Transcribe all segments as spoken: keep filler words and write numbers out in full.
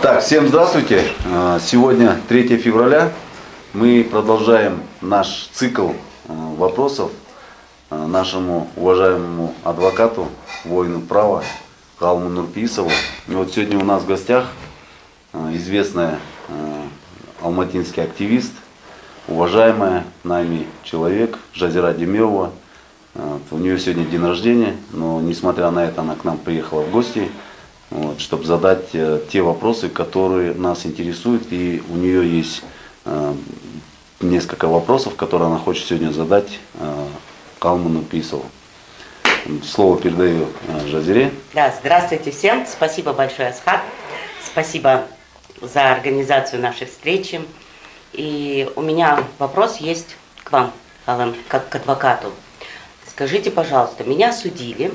Так, всем здравствуйте. Сегодня третье февраля. Мы продолжаем наш цикл вопросов нашему уважаемому адвокату, воину права Галму Нурпиисову. И вот сегодня у нас в гостях известная алматинский активист, уважаемая нами человек Жазира Демирова. У нее сегодня день рождения, но несмотря на это она к нам приехала в гости, вот, чтобы задать э, те вопросы, которые нас интересуют. И у нее есть э, несколько вопросов, которые она хочет сегодня задать э, Галму Нурпиисову. Слово передаю э, Жазире. Да, здравствуйте всем. Спасибо большое, Асхат. Спасибо за организацию нашей встречи. И у меня вопрос есть к вам, Галам, как к адвокату. Скажите, пожалуйста, меня судили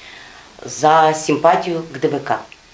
за симпатию к ДВК.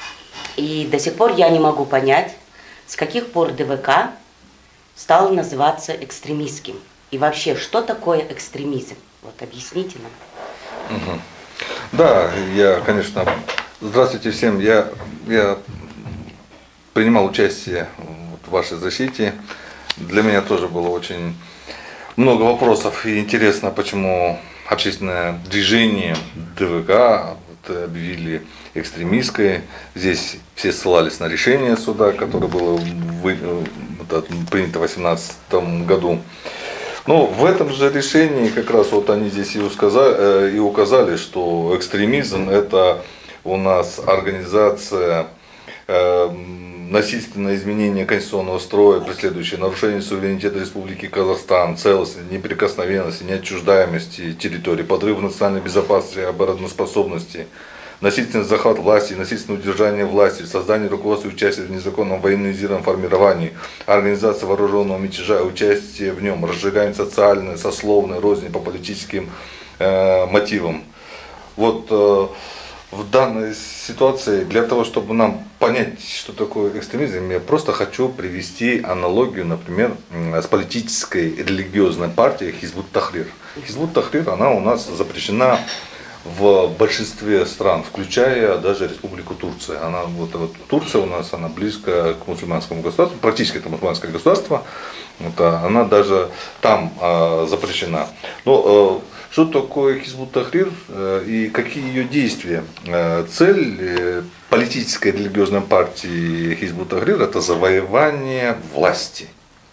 И до сих пор я не могу понять, с каких пор ДВК стал называться экстремистским. И вообще, что такое экстремизм? Вот объясните нам. Угу. Да, я, конечно, здравствуйте всем. Я, я принимал участие в вашей защите. Для меня тоже было очень много вопросов. И интересно, почему общественное движение ДВК вот, объявили экстремистской. Здесь все ссылались на решение суда, которое было вы, вот, принято в две тысячи восемнадцатом году. Но в этом же решении как раз вот они здесь и указали, и указали, что экстремизм — это у нас организация э, насильственное изменение конституционного строя, преследующее нарушение суверенитета Республики Казахстан, целостности, неприкосновенности, неотчуждаемости территории, подрыв национальной безопасности и обороноспособности, насильственный захват власти, насильственное удержание власти, создание руководства и участие в незаконном военизированном формировании, организация вооруженного мятежа, участие в нем, разжигание социальной, сословной розни по политическим э, мотивам. Вот э, в данной ситуации, для того, чтобы нам понять, что такое экстремизм, я просто хочу привести аналогию, например, с политической религиозной партией Хизбут Тахрир. Хизбут Тахрир, она у нас запрещена в большинстве стран, включая даже Республику Турция. Она, вот, вот, Турция у нас, она близко к мусульманскому государству, практически это мусульманское государство, вот, она даже там э, запрещена. Но, э, что такое Хизбут Тахрир э, и какие ее действия? Э, цель э, политической религиозной партии Хизбут Тахрир — это завоевание власти.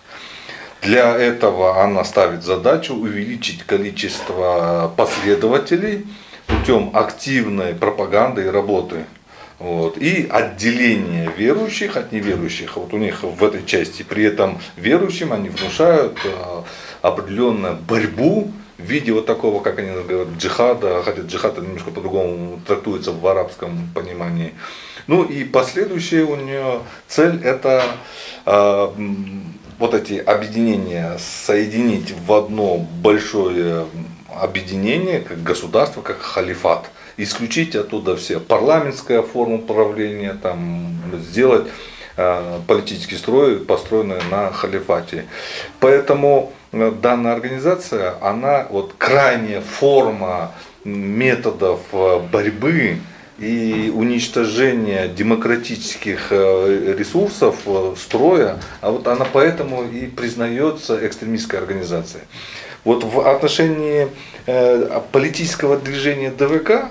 Для этого она ставит задачу увеличить количество последователей путем активной пропаганды и работы. Вот, и отделение верующих от неверующих. Вот у них в этой части. При этом верующим они внушают э, определенную борьбу в виде вот такого, как они говорят, джихада, хотя джихад немножко по-другому трактуется в арабском понимании. Ну и последующая у нее цель — это э, вот эти объединения соединить в одно большое объединение, как государство, как халифат. Исключить оттуда все парламентская форма правления, там, сделать э, политический строй, построенный на халифате. Поэтому данная организация, она вот крайняя форма методов борьбы и уничтожения демократических ресурсов строя, а вот она поэтому и признается экстремистской организацией. Вот в отношении э, политического движения ДВК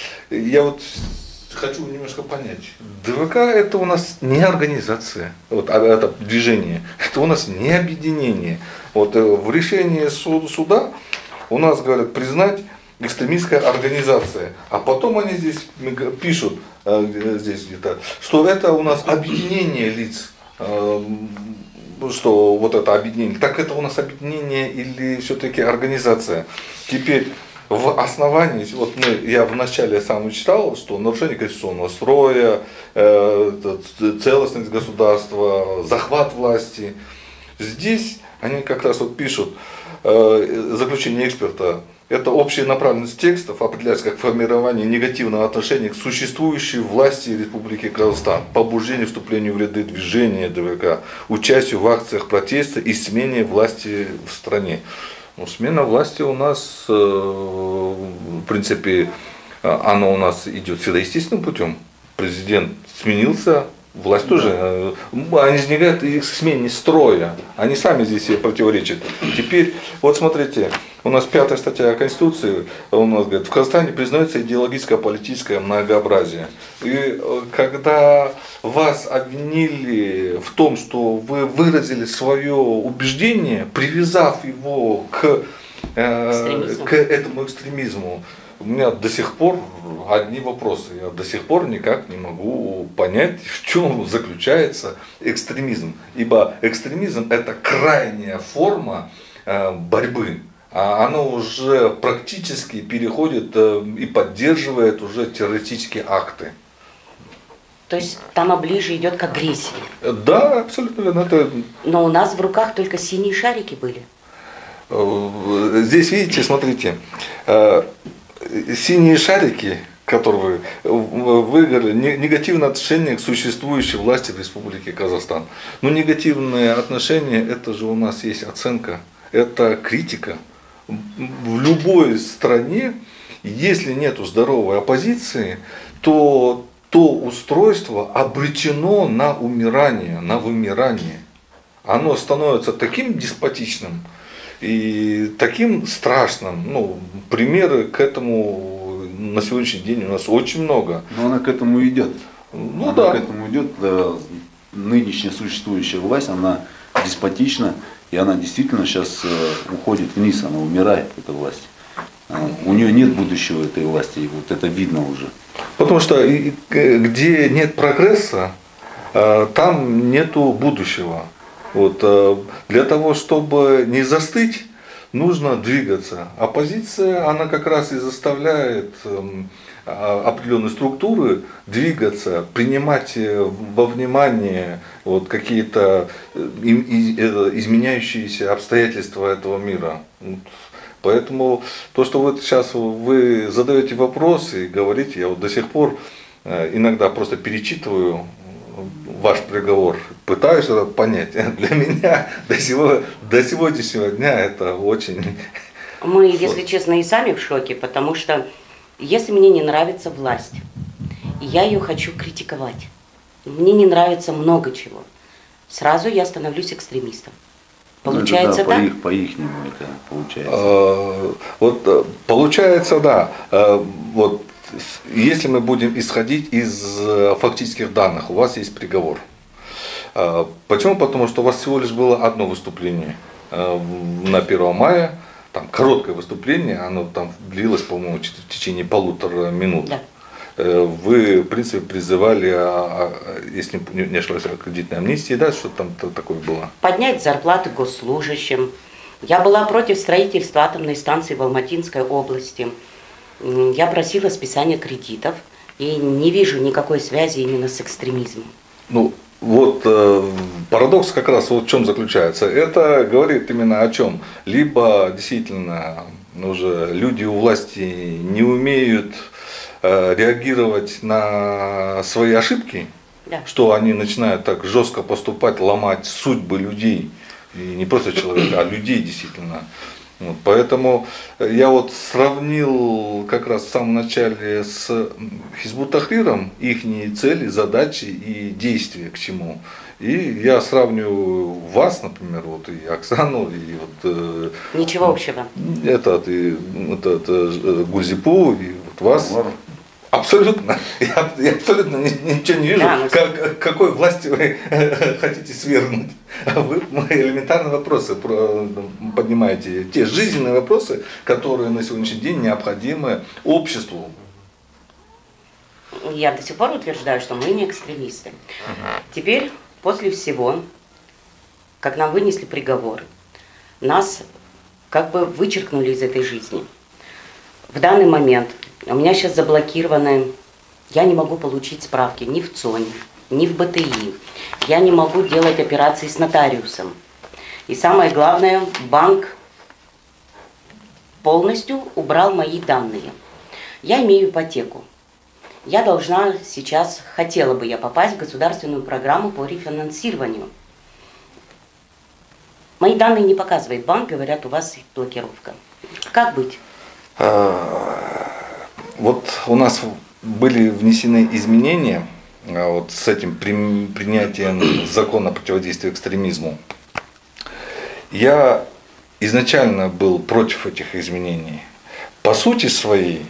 я вот хочу немножко понять. ДВК — это у нас не организация, вот, а это движение, это у нас не объединение. Вот, в решении суд, суда у нас говорят признать экстремистская организация, а потом они здесь пишут, э, здесь где-то, что это у нас объединение лиц. Э, что вот это объединение, так это у нас объединение или все-таки организация? Теперь в основании, вот мы, я вначале сам читал, что нарушение конституционного строя, э, целостность государства, захват власти. Здесь они как раз вот пишут, э, заключение эксперта: это общая направленность текстов определяется как формирование негативного отношения к существующей власти Республики Казахстан, побуждение вступлению в ряды движения ДВК, участию в акциях протеста и смене власти в стране. Ну, смена власти у нас, э, в принципе, она у нас идет всегда естественным путем. Президент сменился, Власть тоже, э, они же не говорят их смене строя, они сами здесь себе противоречат. Теперь, вот смотрите, у нас пятая статья Конституции, у нас говорит, в Казахстане признается идеологическое политическое многообразие. И э, когда вас обвинили в том, что вы выразили свое убеждение, привязав его к, э, к этому экстремизму, у меня до сих пор одни вопросы. Я до сих пор никак не могу понять, в чем заключается экстремизм. Ибо экстремизм – это крайняя форма борьбы. А оно уже практически переходит и поддерживает уже террористические акты. То есть там ближе идет к агрессии. Да, абсолютно верно. Это... Но у нас в руках только синие шарики были. Здесь, видите, смотрите. Синие шарики, которые выиграли, негативное отношение к существующей власти в Республике Казахстан. Но негативное отношение, это же у нас есть оценка, это критика. В любой стране, если нет здоровой оппозиции, то то устройство обречено на умирание, на вымирание. Оно становится таким деспотичным, и таким страшным, ну, примеры к этому на сегодняшний день у нас очень много. Но она к этому идет. Ну она да. к этому идет. Нынешняя существующая власть, она деспотична, и она действительно сейчас уходит вниз, она умирает, эта власть. У нее нет будущего этой власти, и вот это видно уже. Потому что где нет прогресса, там нету будущего. Вот, для того, чтобы не застыть, нужно двигаться. Оппозиция, она как раз и заставляет определенные структуры двигаться, принимать во внимание вот какие-то изменяющиеся обстоятельства этого мира. Поэтому то, что вот сейчас вы задаете вопросы и говорите, я вот до сих пор иногда просто перечитываю ваш приговор, пытаюсь это понять. Для меня до, сего, до сегодняшнего дня это очень... Мы, если честно, и сами в шоке, потому что если мне не нравится власть, и я ее хочу критиковать, мне не нравится много чего, сразу я становлюсь экстремистом. Получается, ну, это, да, так? По их, по-ихнему это получается. А, вот получается, да. А, вот если мы будем исходить из фактических данных, у вас есть приговор. А, почему? Потому что у вас всего лишь было одно выступление а, на первое мая, там короткое выступление, оно там длилось, по-моему, в течение полутора минут. Да. Вы, в принципе, призывали, если не ошибаюсь, о кредитной амнистии, да, что там такое было? Поднять зарплаты госслужащим. Я была против строительства атомной станции в Алматинской области. Я просила списания кредитов и не вижу никакой связи именно с экстремизмом. Ну, вот э, парадокс как раз вот в чем заключается. Это говорит именно о чем? Либо действительно уже люди у власти не умеют реагировать на свои ошибки, да, что они начинают так жестко поступать, ломать судьбы людей, и не просто человека, а людей действительно. Вот, поэтому я вот сравнил как раз в самом начале с Хизбут Тахриром их цели, задачи и действия к чему. И я сравниваю вас, например, вот и Оксану, и вот ничего общего. Этот, и, этот, Гульзипу, и вот вас. Абсолютно. Я, я абсолютно ничего не вижу, да, как, какой власти вы хотите свергнуть. Вы элементарные вопросы поднимаете, те жизненные вопросы, которые на сегодняшний день необходимы обществу. Я до сих пор утверждаю, что мы не экстремисты. Uh-huh. Теперь, после всего, как нам вынесли приговор, нас как бы вычеркнули из этой жизни. В данный момент у меня сейчас заблокированы, я не могу получить справки ни в ЦОНе, ни в БТИ. Я не могу делать операции с нотариусом. И самое главное, банк полностью убрал мои данные. Я имею ипотеку. Я должна сейчас, хотела бы я попасть в государственную программу по рефинансированию. Мои данные не показывает банк, говорят, у вас блокировка. Как быть? Вот у нас были внесены изменения вот с этим принятием закона о противодействии экстремизму. Я изначально был против этих изменений. По сути своей,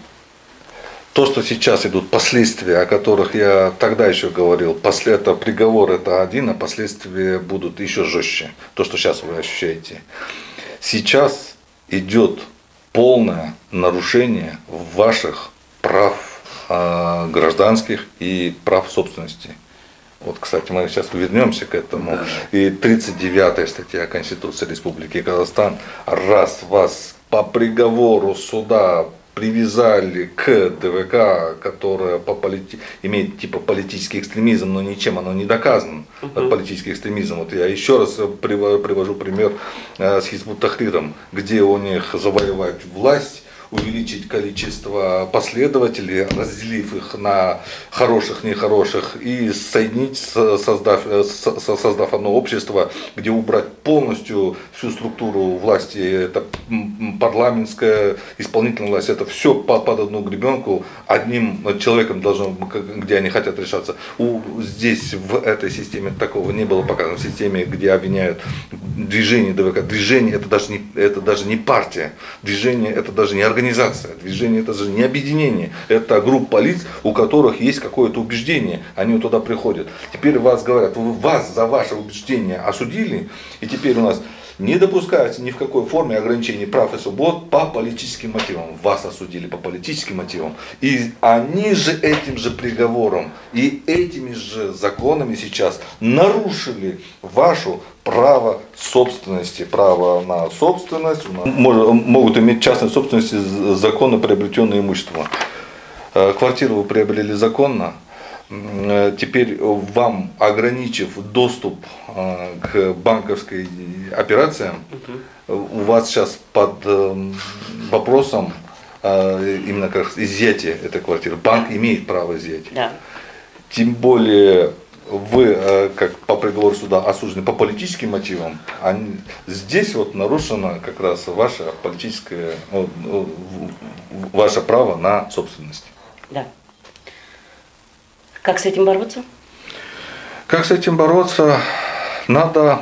то, что сейчас идут последствия, о которых я тогда еще говорил, после этого приговор это один, а последствия будут еще жестче. То, что сейчас вы ощущаете. Сейчас идет полное нарушение ваших прав э, гражданских и прав собственности. Вот, кстати, мы сейчас вернемся к этому. И тридцать девятая статья Конституции Республики Казахстан, раз вас по приговору суда привязали к ДВК, которая по полити... имеет типа политический экстремизм, но ничем оно не доказано, uh-huh. политический экстремизм. Вот я еще раз привожу пример с Хизбут Тахриром, где у них завоевать власть, увеличить количество последователей, разделив их на хороших, нехороших, и соединить, создав, создав одно общество, где убрать полностью всю структуру власти, это парламентская, исполнительная власть, это все под одну гребенку, одним человеком должно, где они хотят решаться. У, здесь в этой системе такого не было показано, в системе, где обвиняют движение ДВК. Движение это даже не, это даже не партия, движение это даже не организация. Организация, движение это же не объединение, это группа лиц, у которых есть какое-то убеждение, они вот туда приходят. Теперь вас говорят, вас за ваше убеждение осудили, и теперь у нас не допускается ни в какой форме ограничений прав и свобод по политическим мотивам. Вас осудили по политическим мотивам. И они же этим же приговором и этими же законами сейчас нарушили вашу право собственности. Право на собственность могут иметь частной собственности законно приобретенное имущество. Квартиру вы приобрели законно. Теперь вам, ограничив доступ к банковской операциям, у вас сейчас под вопросом именно как изъятие этой квартиры. Банк имеет право изъять. Да. Тем более вы, как по приговору суда, осуждены по политическим мотивам, а здесь вот нарушено как раз ваше политическое, ваше право на собственность. Да. Как с этим бороться? Как с этим бороться? Надо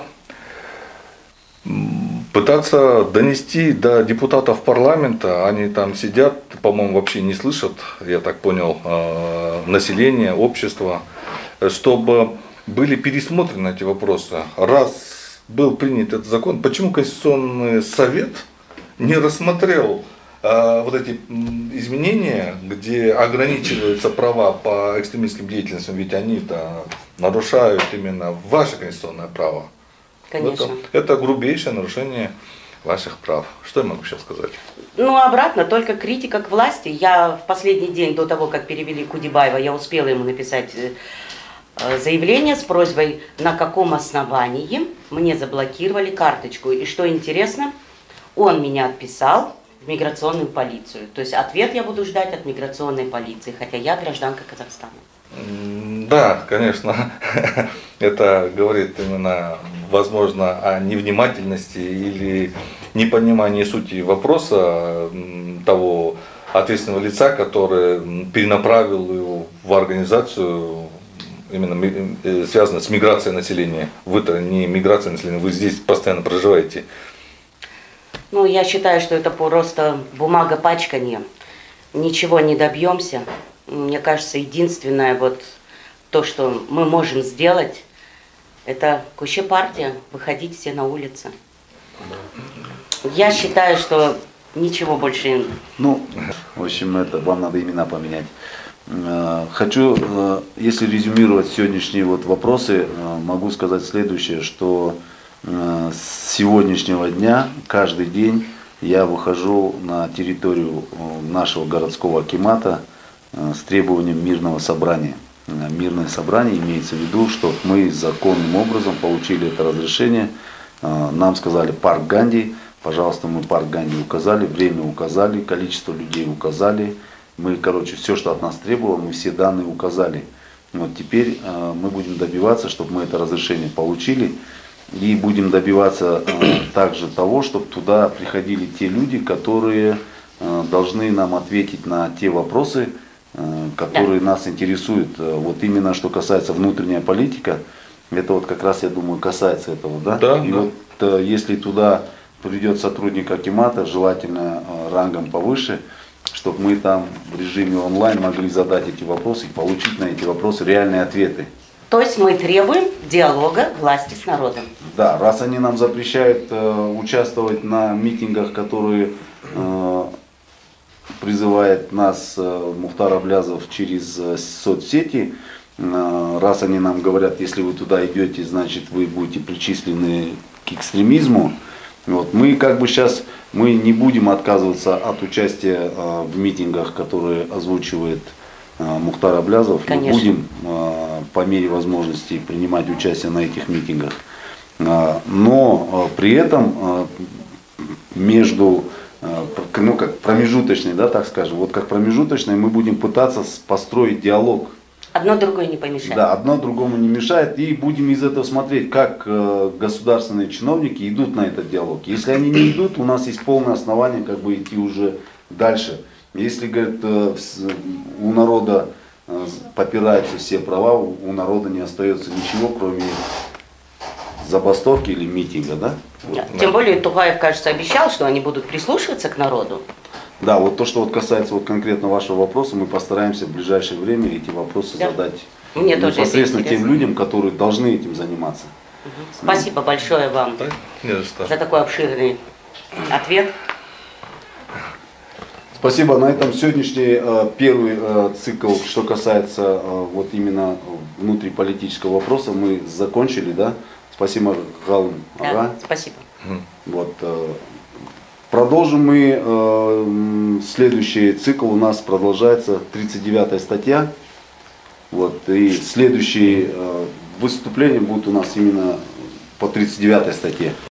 пытаться донести до депутатов парламента. Они там сидят, по-моему, вообще не слышат, я так понял, население, общество, чтобы были пересмотрены эти вопросы. Раз был принят этот закон, почему Конституционный совет не рассмотрел вот эти изменения, где ограничиваются права по экстремистским деятельностям, ведь они-то нарушают именно ваше конституционное право. Конечно. Это, это грубейшее нарушение ваших прав. Что я могу сейчас сказать? Ну, обратно, только критика к власти. Я в последний день до того, как перевели Кудибаева, я успела ему написать заявление с просьбой, на каком основании мне заблокировали карточку. И что интересно, он меня отписал в миграционную полицию. То есть ответ я буду ждать от миграционной полиции, хотя я гражданка Казахстана. Да, конечно, это говорит именно, возможно, о невнимательности или непонимании сути вопроса того ответственного лица, который перенаправил его в организацию, именно связанную с миграцией населения. Вы-то не миграция населения, вы здесь постоянно проживаете. Ну, я считаю, что это просто бумага пачканье. Ничего не добьемся. Мне кажется, единственное вот то, что мы можем сделать, это куще партия, выходить все на улицы. Я считаю, что ничего больше. Ну, в общем, это вам надо имена поменять. Хочу, если резюмировать сегодняшние вот вопросы, могу сказать следующее, что с сегодняшнего дня, каждый день я выхожу на территорию нашего городского акимата с требованием мирного собрания. Мирное собрание имеется в виду, что мы законным образом получили это разрешение. Нам сказали парк Ганди, пожалуйста, мы парк Ганди указали, время указали, количество людей указали. Мы, короче, все, что от нас требовало, мы все данные указали. Вот теперь мы будем добиваться, чтобы мы это разрешение получили. И будем добиваться э, также того, чтобы туда приходили те люди, которые э, должны нам ответить на те вопросы, э, которые нас интересуют. Э, Вот именно что касается внутренняя политика, это вот как раз, я думаю, касается этого, да? Да, И да. вот э, если туда придет сотрудник акимата, желательно э, рангом повыше, чтобы мы там в режиме онлайн могли задать эти вопросы и получить на эти вопросы реальные ответы. То есть мы требуем диалога власти с народом. Да, раз они нам запрещают э, участвовать на митингах, которые э, призывает нас э, Мухтар Аблязов через э, соцсети, э, раз они нам говорят, если вы туда идете, значит вы будете причислены к экстремизму, вот, мы как бы сейчас мы не будем отказываться от участия э, в митингах, которые озвучивает э, Мухтар Аблязов. Мы Конечно. будем э, по мере возможности принимать участие на этих митингах. Э, но э, при этом э, между, э, ну как промежуточной, да, так скажем, вот как промежуточной мы будем пытаться с- построить диалог. Одно другое не помешает. Да, одно другому не мешает. И будем из этого смотреть, как э, государственные чиновники идут на этот диалог. Если они не идут, у нас есть полное основание как бы идти уже дальше. Если, говорят, э, вс- у народа э, попираются все права, у у народа не остается ничего, кроме забастовки или митинга, да? Да. Тем более Тугаев, кажется, обещал, что они будут прислушиваться к народу. Да, вот то, что вот касается вот конкретно вашего вопроса, мы постараемся в ближайшее время эти вопросы Да. задать Мне тоже это непосредственно тем интересно. людям, которые должны этим заниматься. Спасибо большое вам Да, не за что. за такой обширный ответ. Спасибо. На этом сегодняшний э, первый э, цикл, что касается э, вот именно внутриполитического вопроса, мы закончили, да? Спасибо, Галым. Да, Ага. спасибо. Вот, э, продолжим мы, э, м, следующий цикл у нас продолжается, тридцать девятая статья. Вот, и следующие э, выступления будут у нас именно по тридцать девятой статье.